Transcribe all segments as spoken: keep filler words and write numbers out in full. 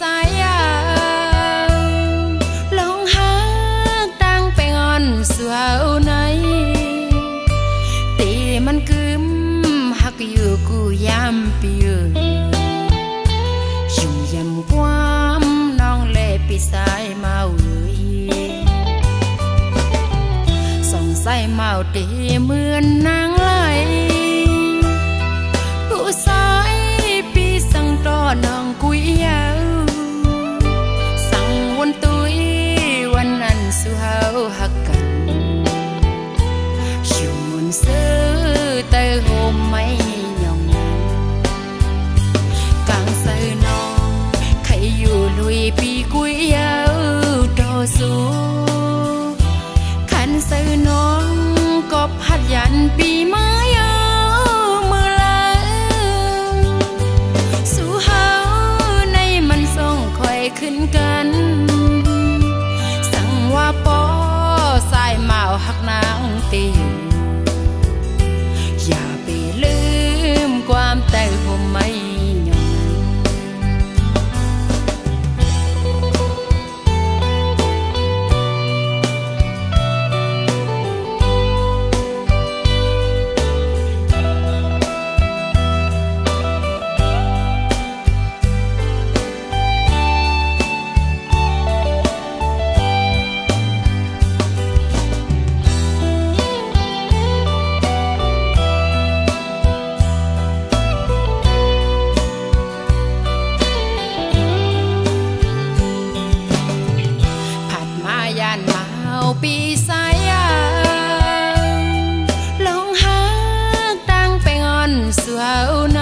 สายยาวลองหาตั้งไปงอนสาวไหนตีมันกึมหักอยู่กูยามปีอยู่อยู่ยำความน้องเล่ปีสายเมาเลยส่องใส่เมาตีเหมือนนางไหลผู้สายปีสั่งต่อน้องกุยยาวสั่งวันตุยวันนั้นสู่เฮาหักกันอยู่มุนซื้อเตอโฮมไม่ยอมกลางใส่น้องใครอยู่ลุยปีกุยยาวต่อสู้ขันใส่น้องก็พัดยันปีไม้มือละสู่เฮาในมันส่งคอยขึ้นกันสั่งว่าปอสายเมาหักนางตีอย่าไปลืมความแต่ผมไม่ยอมปีสายยาวลองหาตั้งไปงอนสาวไหน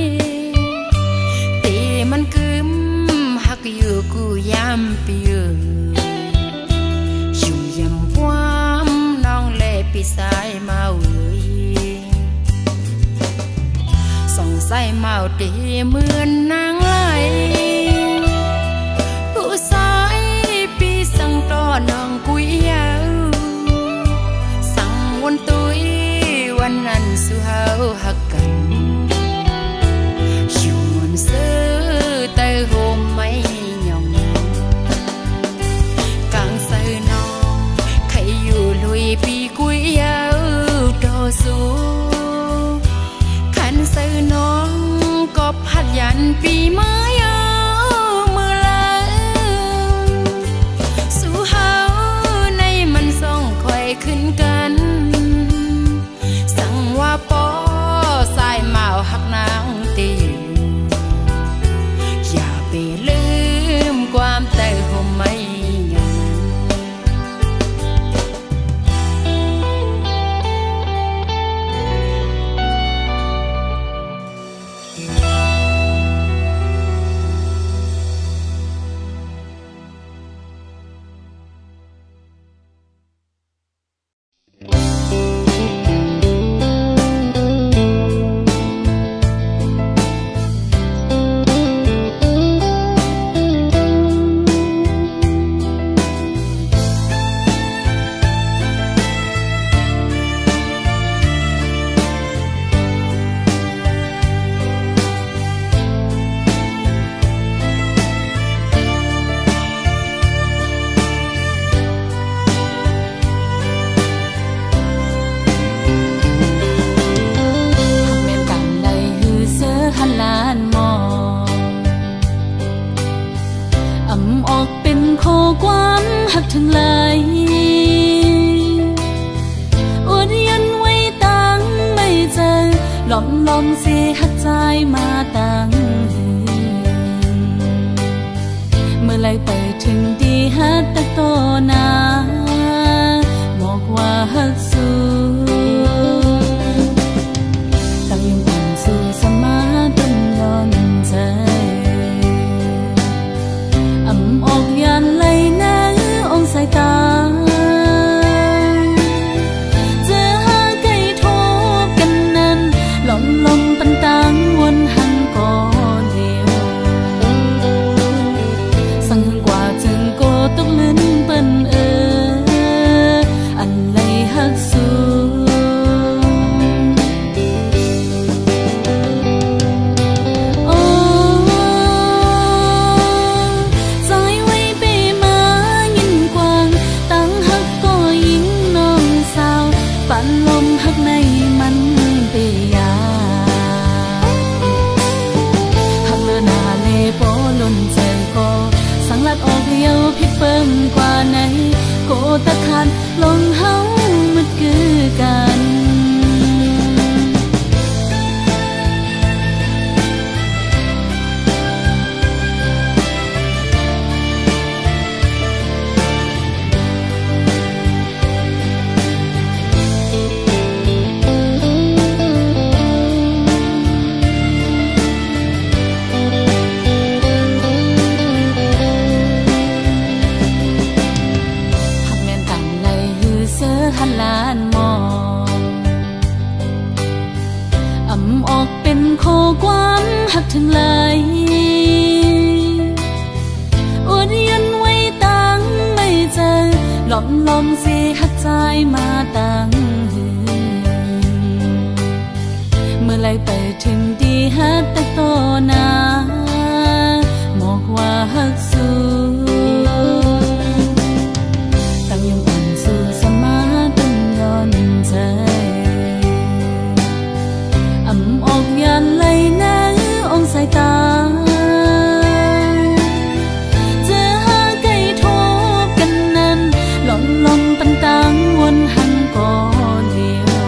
ตีมันกึมหักอยู่กูยามปีอยู่อยู่ยำความน้องเล่ปีสายเมาเลยส่องใส่เมาตีเหมือนนางไหลผู้สายปีสั่งต่อน้องกุยยาวสั่งวันตุยวันนั้นสู่เฮาหักกันอยู่มุนซื้อเตอโฮมไม่ยอมกลางใส่น้องใครอยู่ลุยปีกุยยาวต่อสู้ขันใส่น้องก็พัดยันปีไม้มือละสู่เฮาในมันส่งคอยขึ้นกันสั่งว่าปอสายเมาหักนางตีอย่าไปลืมความแต่ผมไม่ยอมถึงไหลอวดยันไว้ตั้งไม่เจอหลอมลอมเสียหักใจมาตั้งเมื่อไรไปถึงดีฮัดตะโตนาบอกว่าฮักสู้ตั้งยังความสู้สมาดนดอนใจอ่ำออกยันไหลนะสายตาเจอหาไก่โทบกันนั้นหลอมลมปันตังวนหันก่อเดียวสั่งกว่าจึงโกตกลิ้นเปิ้นเออออกเยาพิเปิ่มกว่าไหนโกตะคันลงเฮามันคือกันหันลานมองอ่ำออกเป็นโคความหักถึงไหลอดยันไว้ตั้งไม่เจอหลอมลมเสียหักใจมาตั้งเมื่อไรไปถึงดีฮักแต่ต่อหน้าบอกว่าฮักสู้อ่ำออกยันไหลน้ำองสายตาเจอหาไก่ทบกันนั้นหล่อมลมปันตังวนหันก่อนเดียว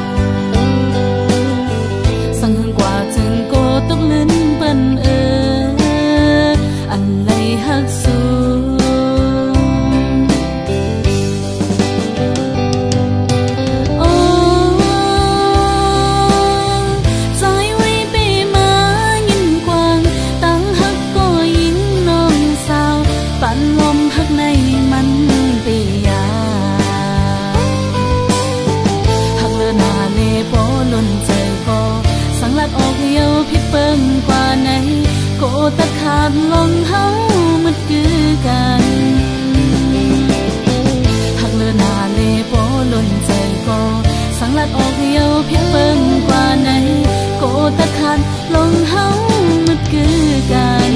สั่งหันกว่าจึงโกตกลิ้นเปิ้นเอออันไหลหักสูเปิ่มกว่าไหนโกตะขาดลงเฮามันคือกันหักเลือนาเลโปล้นใจก็สังลัดออกเยาเพียงเปิ่มกว่าไหนโกตะขาดลงเฮามันคือกัน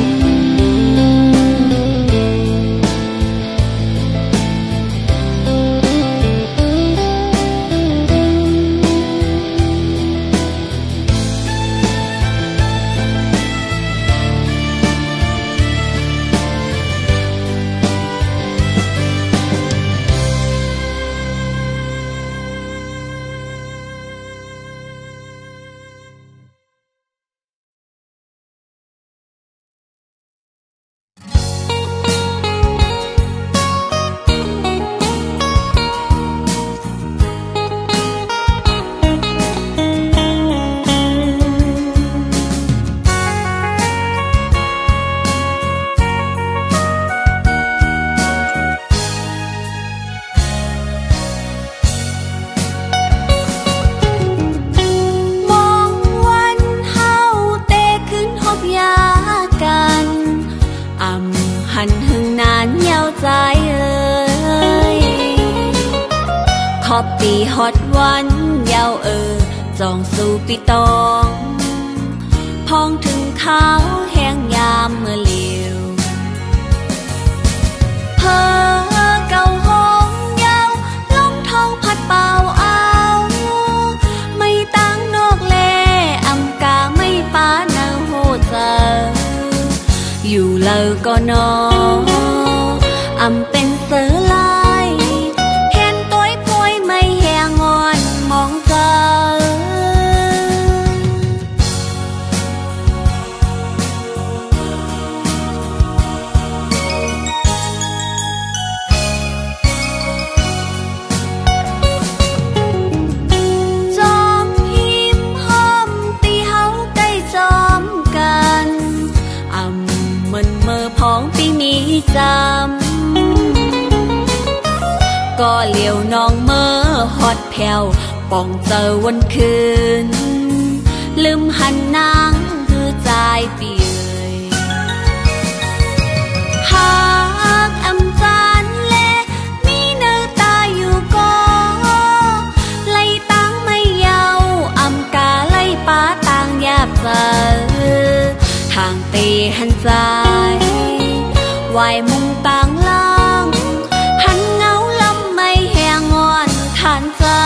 ขอบปีฮอดวันยาวเออจองสู่ปีตองพองถึงข้าวแห้งยามเมื่อเลียวเพอเก่าห้องยาวลมท้องพัดเป่าเอาไม่ตั้งนอกแลอำกาไม่ป้าเนาโหเจออยู่เลยก็นออำเป็นเสือลายเห็นตัวพวยไม่แหงอ่อนมองเจอจอมพิมพ์ห้อมตีเฮาใกล้จอมกันอำมันเมื่อพ้องปีมีจำก็เลี้ยวน้องเมื่อฮอดแผ่วป่องเจอวันคืนลืมหันนางคือใจเปียหากอำจานเล่มีเนื้อตาอยู่ก็ไล่ตั้งไม่เยาอำกาไล่ป้าต่างยาบเจอทางตีหันใจวายมุงต่างล่างหันเงาลำไม่แหงอ่อนทานเจอ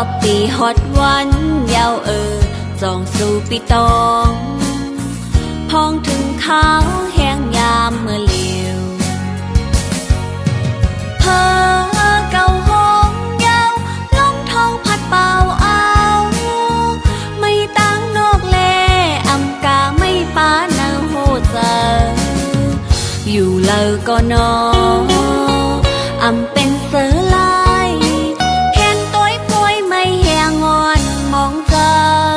ปีฮอดวันยาวเออจองสู่ปีตองพองถึงข้าวแห้งยามเมื่อเลี้ยวเพอเก่าห้องยาวลมท้องพัดเป่าเอาไม่ตั้งนอกแลอำกาไม่ป้าเนาโหเจออยู่เลอก็นออำเป็นเสือลายเห็นต้อยป่วยไม่แหงงอนมองเจอ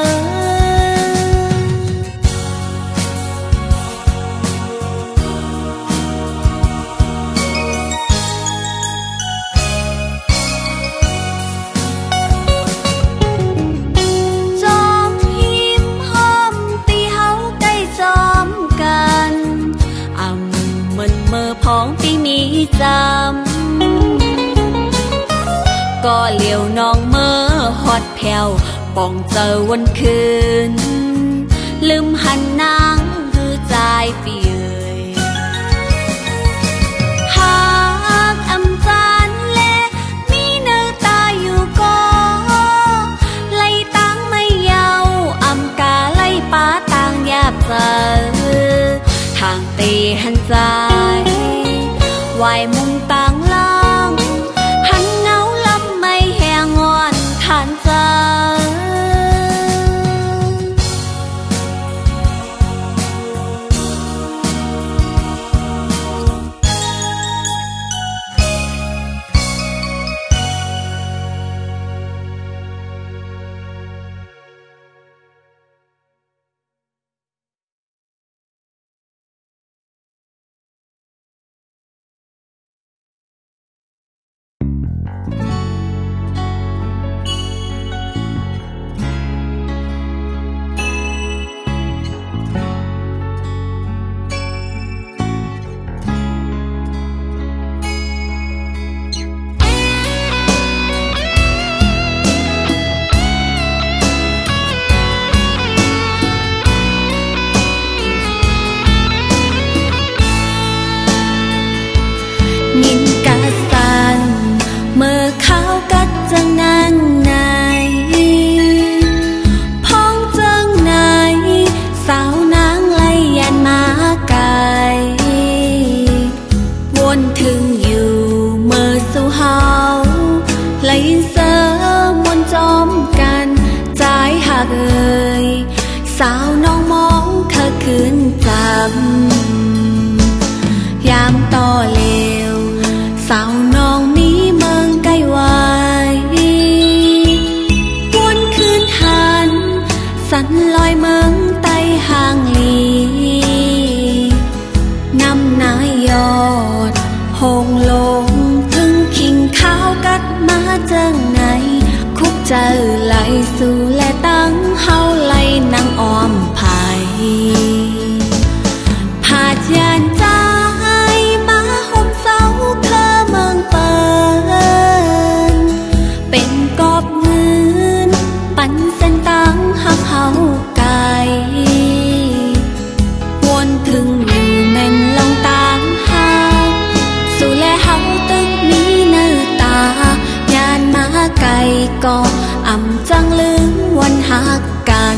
จอมหิมห้อมตีเฮาใกล้จอมกันอำมันเมื่อพ้องปีมีจำก็เหลียวน้องเมื่อฮอดแผ่วป่องเจอวันคืนลืมหันนางคือใจเปียยหากอำจานแลมีเนื้อตาอยู่ก็ไล่ตั้งไม่เยาอำกาไล่ป้าต่างยาบเจอทางตีหันใจวายมุงต่างล่างหันเงาลำไม่แหงงอนทานเจอนินกาสันเมื่อเขากัดจังนางไหนพ้องจังไหนสาวนางไล่ยันมาไกลวนถึงอยู่เมื่อสู่เฮาไล่เสอมวนจอมกันใจหักเอ่ยสาวน้องมองเธอคืนจำยามต่อเลวสาวน้องมีเมืองไกลไว้วนคืนหันสันลอยเมืองไต้ห่างลีนำนายยอดหงลงถึงคิงข้าวกัดมาจังไงคุกเจอไหลสู่และตั้งเฮาไหลนางอ้อมภายผาดยานใจมาห่มเสาเคลอเมืองเปินเป็นกอบเงินปันเส้นตั้งหักเฮาไกลวนถึงอยู่แม่นลองตามหาสู่แลเฮาตึกมีเนื้อตายานมาไกลก็อำจังลืมวันหักกัน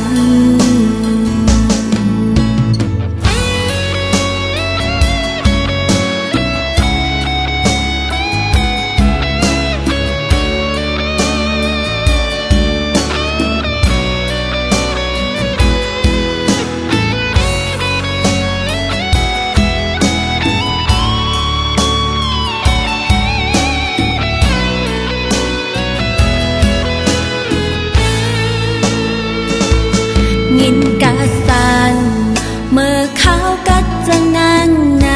นินกาสันเมื่อเขากัดจังนางไหน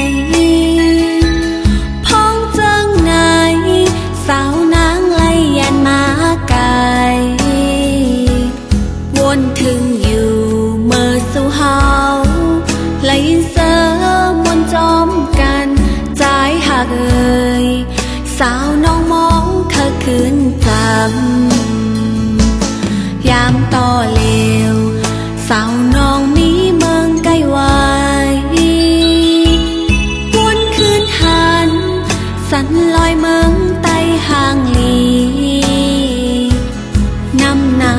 พ้องจังไหนสาวนางไล่ยันมาไกลวนถึงอยู่เมื่อสู่เฮาไล่เสอมวนจอมกันใจหักเอ่ยสาวน้องมองเธอคืนจำยามต่อเลวสาว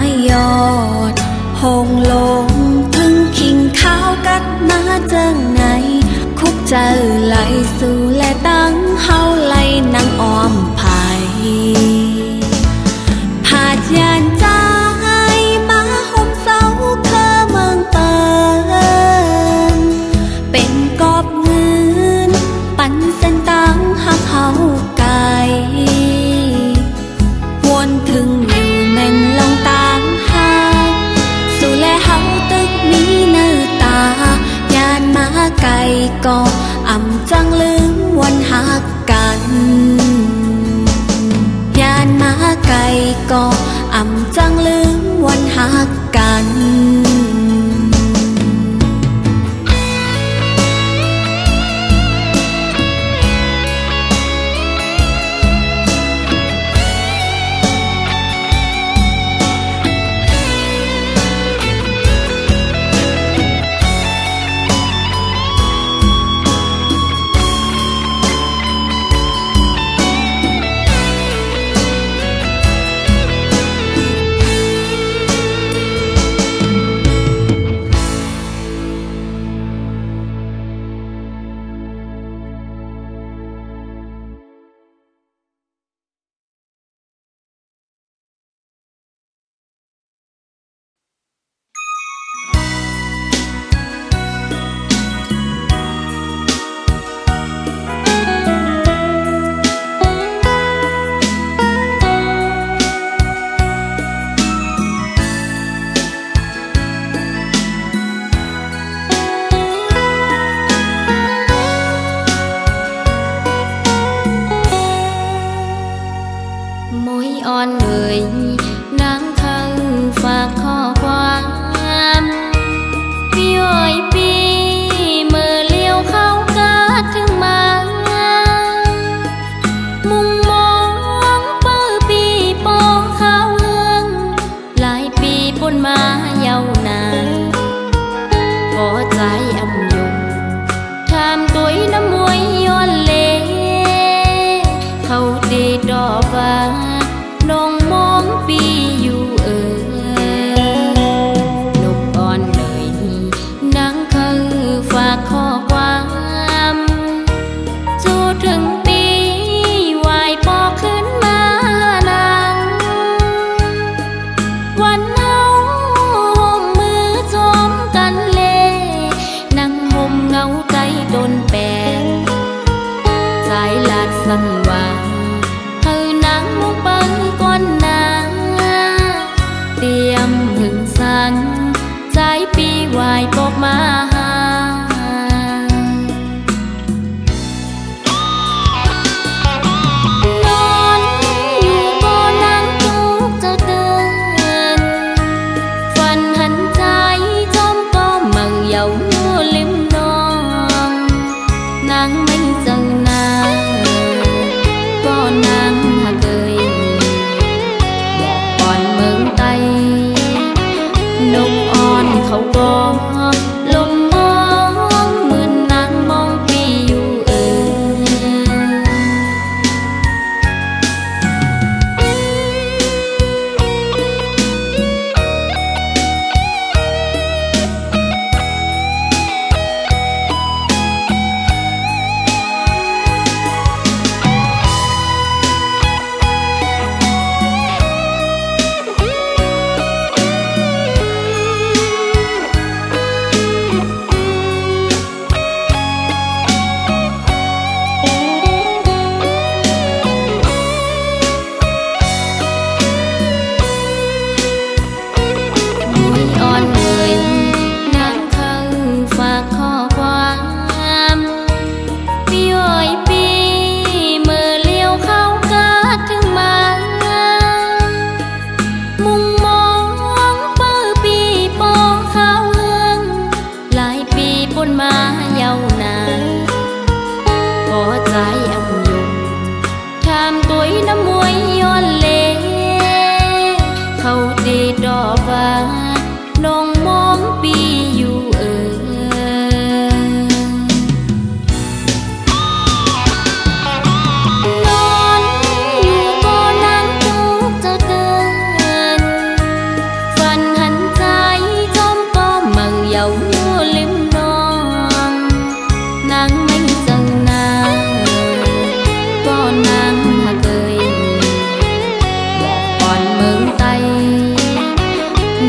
ยอดหงลงถึงขิงข้าวกัดมาเจิงไหนคุกเจอไหลสู่และตั้งเฮาไหลนางอ้อมภายผาดยานใจมาห่มเสาเคอเมืองเปิงเป็นกอบเงินปั่นเส้นตั้งหักเฮาไกลวนถึงอยู่แม่นลงตามหาสู่และเฮาตึกมีเนื้อตายานมาไกลก็อำจังลืมวันหักกันยานมาไกลก็อำจังลืมวันหักกัน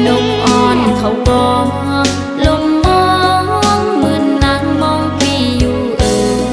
มอ่อนเขากองลมมองเหมือนนางมองปีอยู่เอ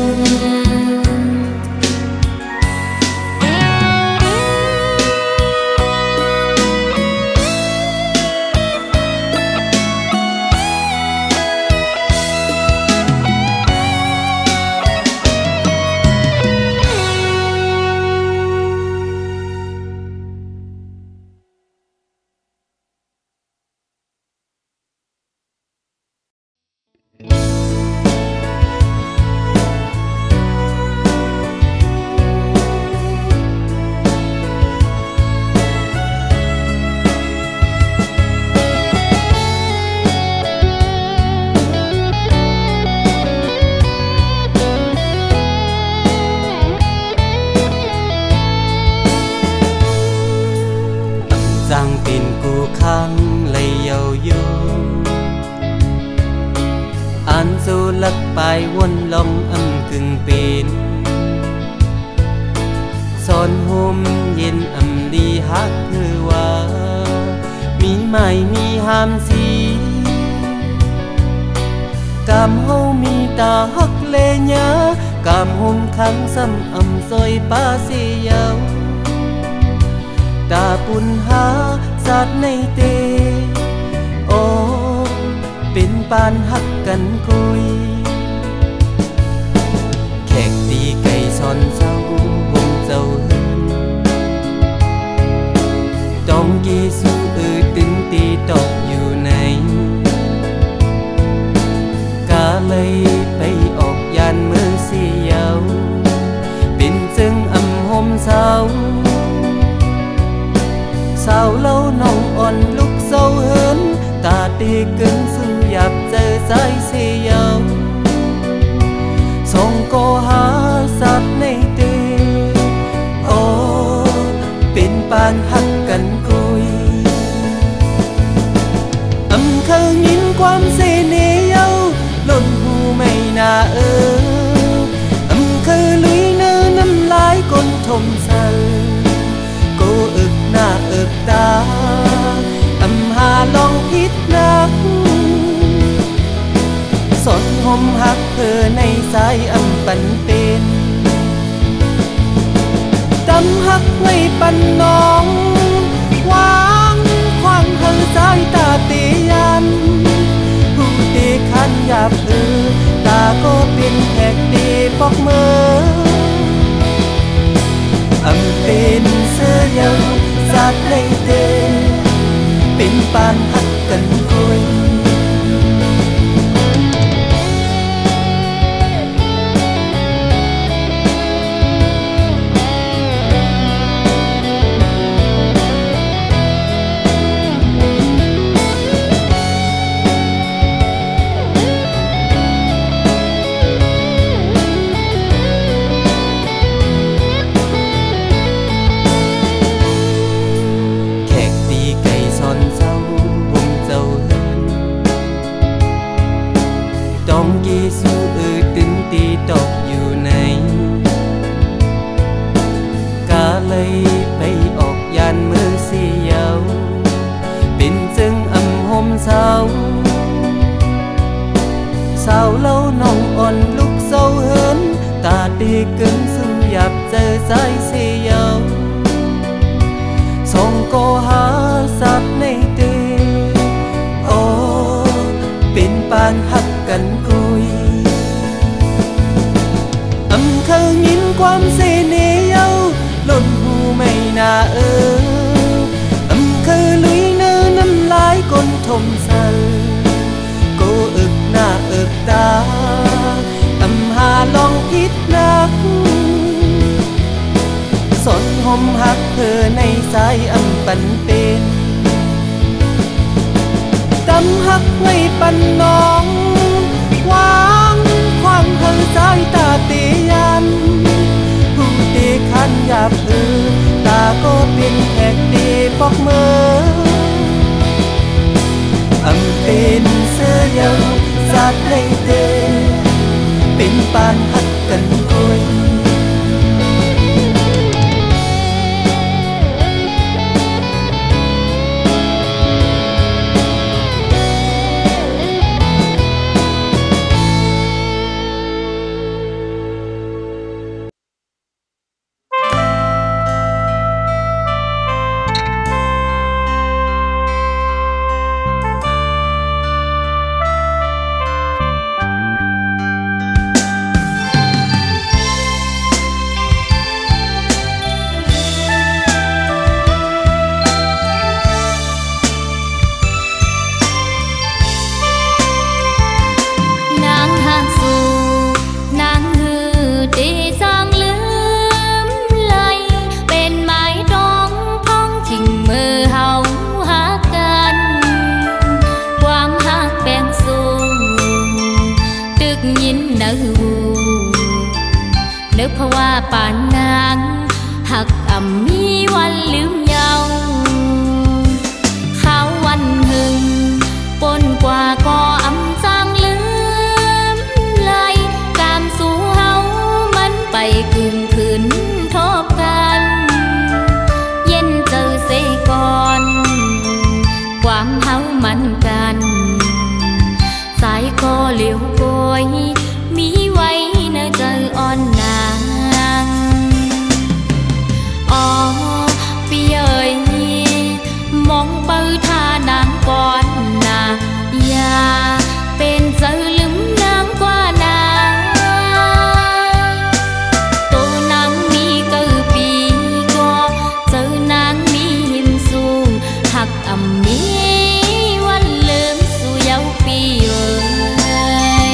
giang tin cô khang lay dầu vô an du lắc bài quân lòng âm cưng pin son hôm yen âm đi hát thơ hoa mi mai mi ham si cam hâu mi ta hắc lê nhớ cam hôm kháng xâm âm rồi ba si dầu ta bùn há sátในเตโอเป็นปานหักกันคุยแขกตีไก่ซอนเจ้าหงเจ้าเฮินต้องกีสู้อือตึงตีตกอยู่ในกาเลยไปออกยานเมื่อเสียวเป็นจึงอำหมเศร้าสาวเล่าน้องอ่อนลุกเศร้าเหินตาตีกึ่งซึ่งอยากเจอใจเสียวส่งก็หาสัตว์ในเตโอเป็นปานหักกันกุยอำเคยยินความเสน่ห์เย้าล้นหูไม่น่าเอออำเคยลุยเนื้อน้ำลายก้นทมเศร้าอึกหน้าอึกตาอำหาลองพิษนักสนหมหักเธอในสายอำปันเป็นตำหักไว้ปันน้องวางความเธอสายตาเตียันผู้ตีขันหยาบเออตาก็เป็นแขกตีปอกมืออำเป็นเสื้อเยาวสาดในเตเป็นปานหักกันคุยสู้อือตึงตีตกอยู่ในกาเลยไปออกยานเมื่อเสียวเป็นจึงอำหมเศร้าสาวเล่าน้องอ่อนลุกเศร้าเหินตาตีกึ่งซึ่งอยากเจอใจเสียวส่งก็หาสัตว์ในเตโอเป็นปานหักกันกุยอำเคยยินความเสน่ห์เย้าล้นหูไม่น่าเอออำเคยลุยเนื้อน้ำลายก้นทมเศร้าโกอึกหน้าอึกตาอำหาลองพิษนักสนหมหักเธอในสายอำปันเป็นตำหักไว้ปันน้องวางความเธอสายตาเตียันผู้ตีขันหยาบเออตาก็เป็นแขกตีปอกมืออำเป็นเสื้อเยาวสาดในเตเป็นปานหักกันกุยกันสายคอเหลียวโกยมีไว้เนใจอ่อนนางอ๋อพี่เอ๋ยมองเปิดท่านางก่อนนาอย่าเป็นเจอลืมนางกว่านางตัวนางมีเกือปีก็เจอนางมีหิมสูงหักอ่ำมีวันลืมสู่เยาปีเอ๋ย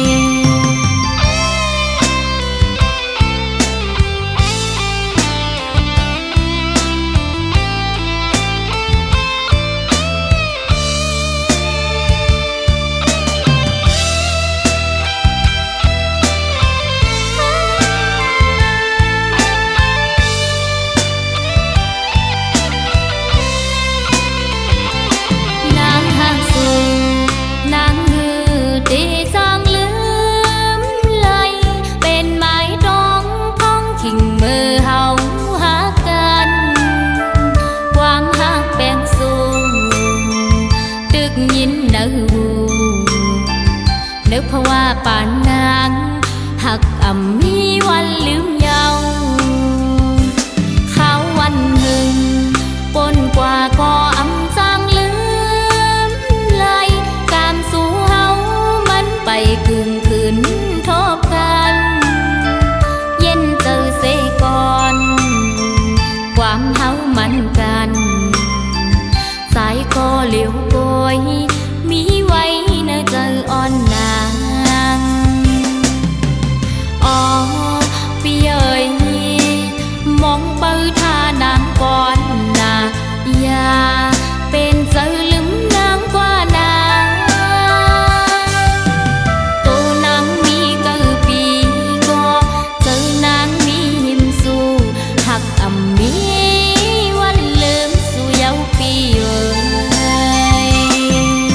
นึกเพราะว่าป่านนางหักอ่ำมีวันลืมเยาเขาวันหนึ่งปนกว่าก็อ่ำจางลืมเลยการสู่เฮามันไปกึ่งคืนทบกันเย็นเจอเสก่อนความเฮามันกันสายคอเหลียวโกยมีไว้เนใจอ่อนนางอ๋อพี่เอ๋ยมองเปิดท่านางก่อนนาอย่าเป็นเจอลืมนางกว่านางตัวนางมีเกือปีก็เจอนางมีหิมสูหักอ่ำมีวันลืมสู่เยาปีเอ๋ย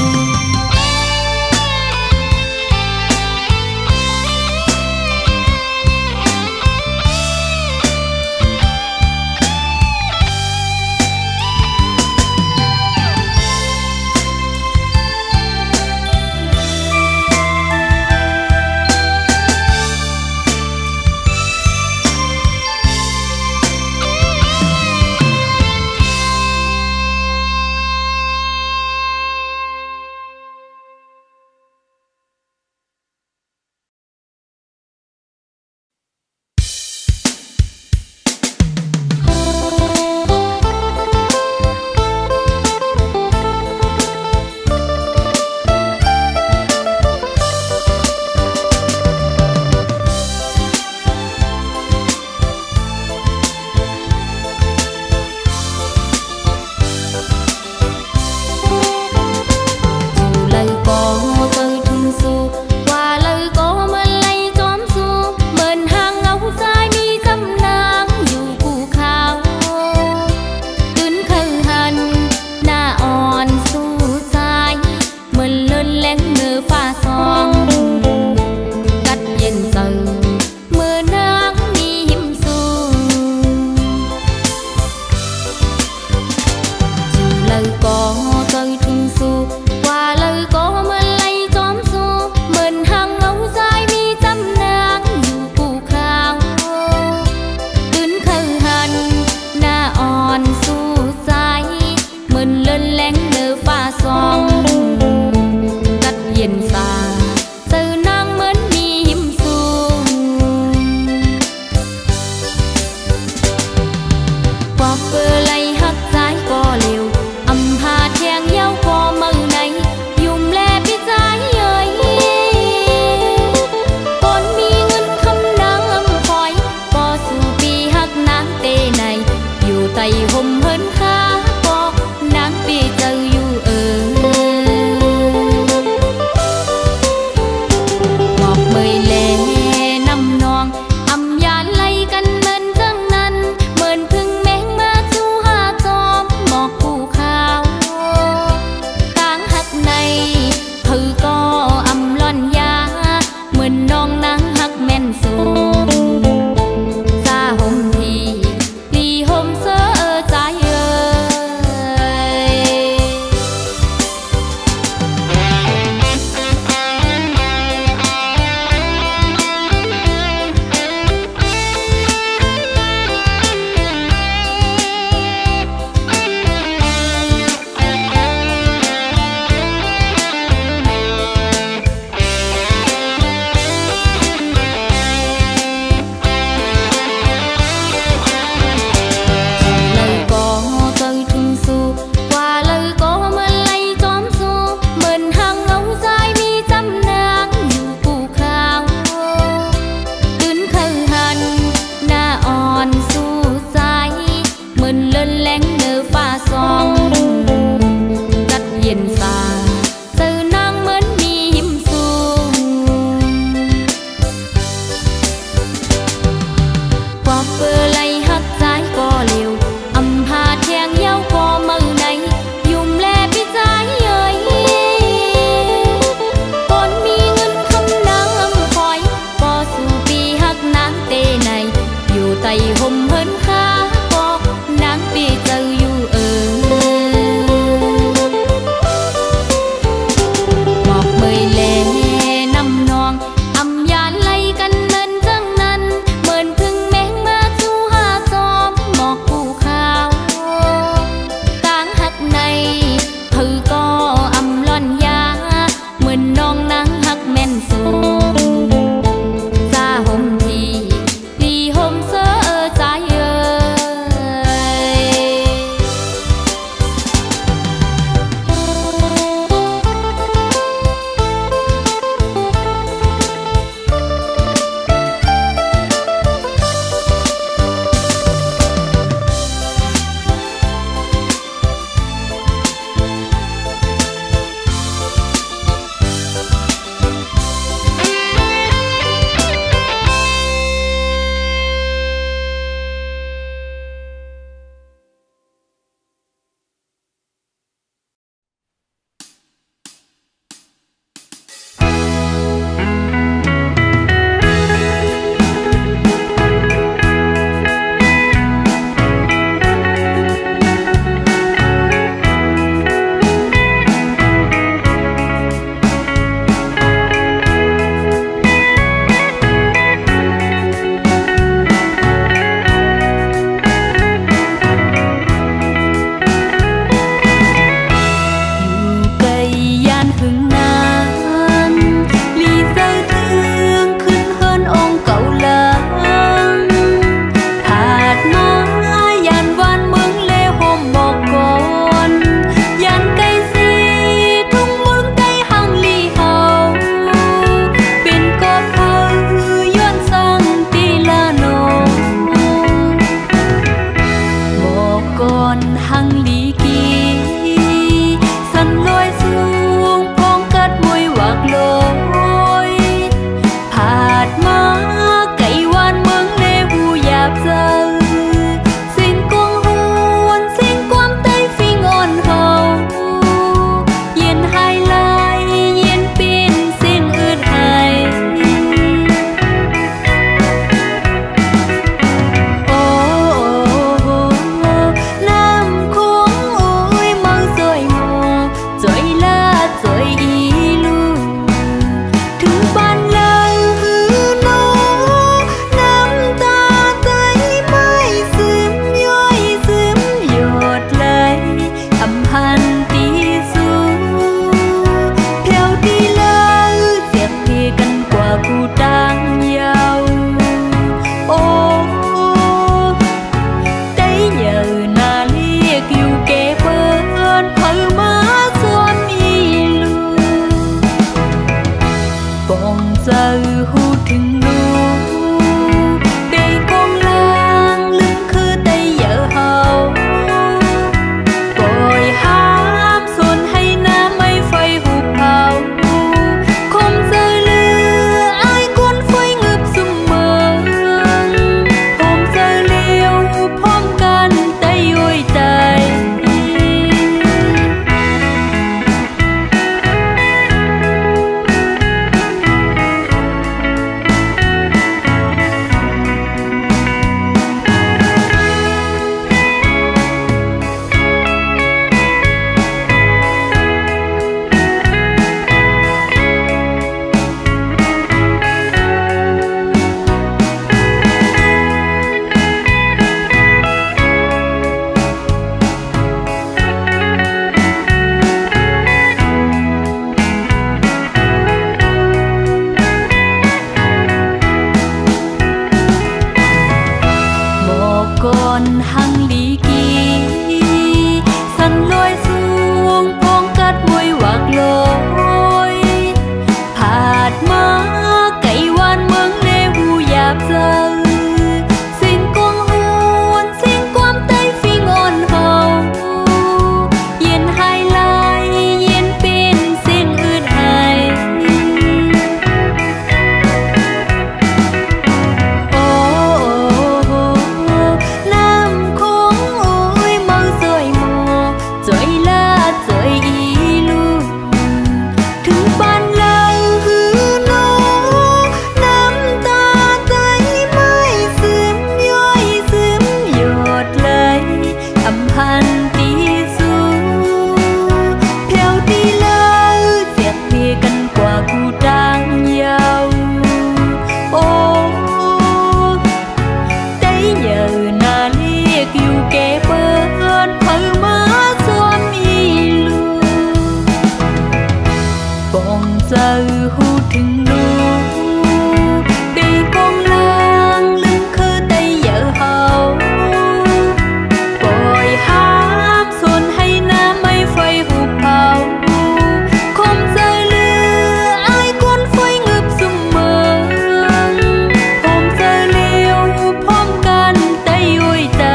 หูถึงลูตีกงลางลืมคือไตเยอะเฮาปล่อยห้ามส่วนให้น้ำไม่ไฟหูเผาคมใจเลือไอ้คนไฟเงือบเสมอผมใจเลี้ยวพร้อมกันไตยุยไต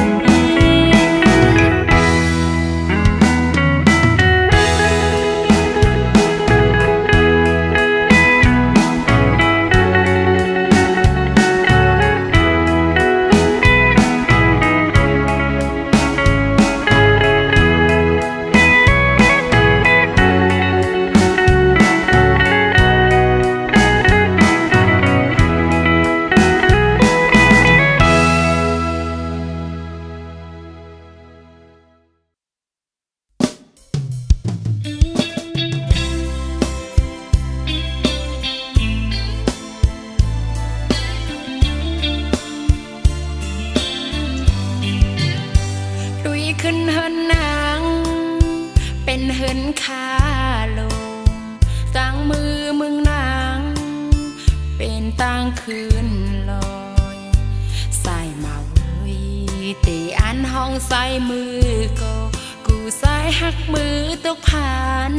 ขึ้นเฮินนางเป็นเฮินขาลงต่างมือมึงนางเป็นต่างคืนลอยใส่มาเว้ยตีอันห้องใส่มือก็กูใส่หักมือตกผ่าน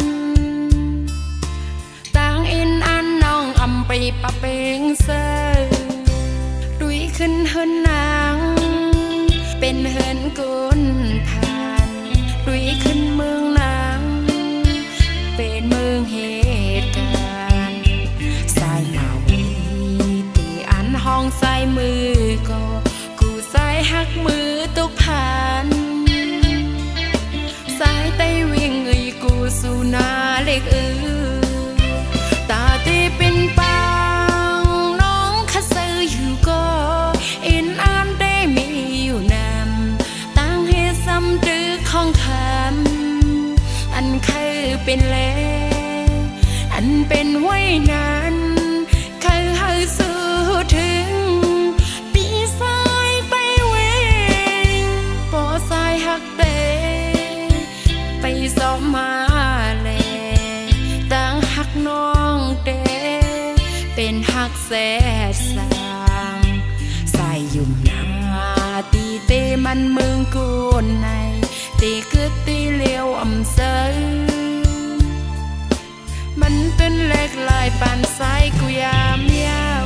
ต่างอินอันน้องอำไปปะเปงเซอดุยขึ้นเฮินนางเป็นเฮินกุนผ่านดุยขึ้นเมืองนางเป็นเมืองเหตุการณ์ใส่มาวีตีอันห้องใส่มือก็กูใส่หักมือตกผ่านสายไตวิ่งเอ้ยกูสู่นาเล็กเออตาตีเป็นปางน้องคัดซื้ออยู่ก็อินอันได้มีอยู่นำตั้งให้ซ้ำดื้อของคำอันคือเป็นแลอันเป็นไว้นานคือให้สู้ถึงปีสายไปเวงปอสายหักเตไปสอบมาแลตั้งหักน้องเตเป็นหักแสดสางใส่ยุ่มนาตีเตมันเมืองกูนในตีกึดตีเลี้ยวอำเซอมันเป็นเล็กลายปานสายกูยามยาว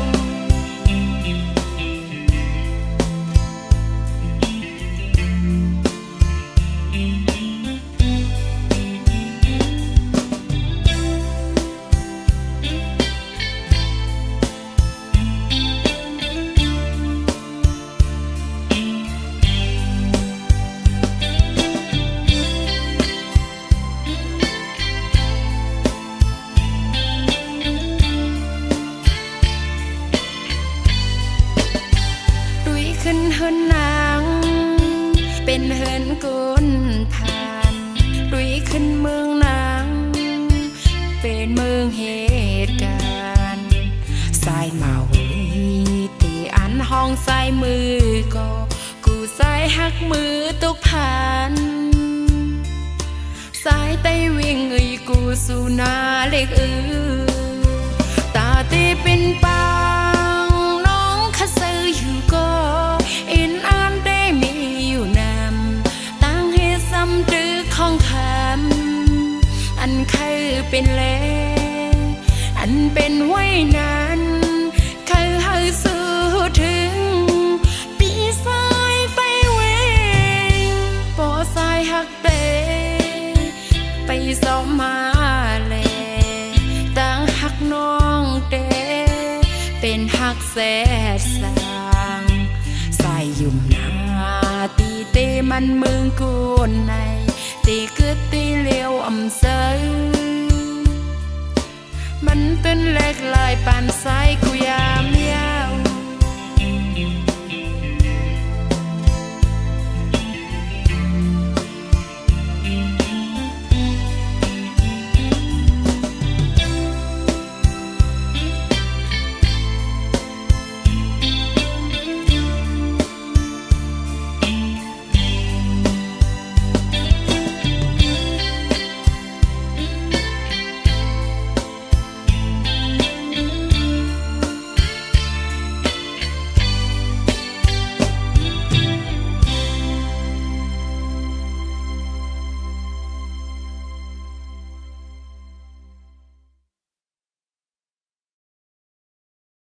ขึ้นเฮินนางเป็นเฮินกุนผ่านดุยขึ้นเมืองนางเป็นเมืองเหตุการณ์สายมาเว้ยตีอันห้องใส่มือก็กูใส่หักมือตกผ่านสายไตวิ่งเอ้ยกูสู่นาเล็กเออตาตีเป็นปางน้องคัดซื้ออยู่ก็อินอันได้มีอยู่นำตั้งให้ซ้ำดื้อของคำอันคือเป็นแลอันเป็นไว้นานคือให้สู้ถึงปีสายไปเวงปอสายหักเตไปสอบมาแลตั้งหักน้องเตเป็นหักแสดสางใส่ยุ่มนาตีเตมันเมืองกูนในตีกึดตีเลี้ยวอำเซอ